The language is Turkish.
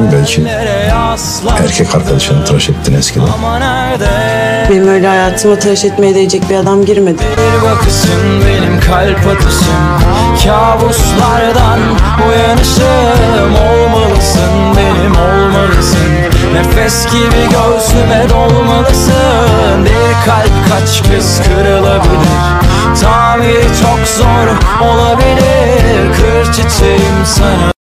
olsun, belki erkek arkadaşını tıraş ettin eskiden. Benim öyle hayatıma tıraş etmeye değecek bir adam girmedi. Bir bakışın benim kalp atışım, kabuslardan uyanışım. Olmalısın, benim olmalısın, nefes gibi göğsüme dolmalısın. Bir kalp kaç kez kırılabilir, tamiri çok zor olabilir. Kır çiçeğim sana.